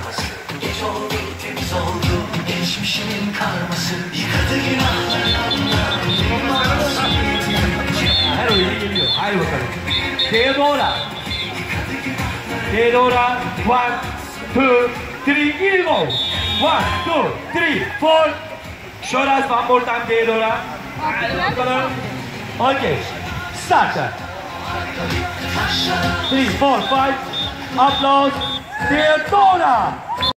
karması. Geç oldu, temiz oldu, geçmişimin karması. Yıkadı günahlarından, benim masumiyeti. Her oyunu geliyor. Haydi bakalım. Theodora. Theodora. 1, 2, 3, in go. 1, 2, 3, 4. Show us one more time, Theodora. Haydi bakalım. Okay. Start. 3, 4, 5. Applause. Theodora.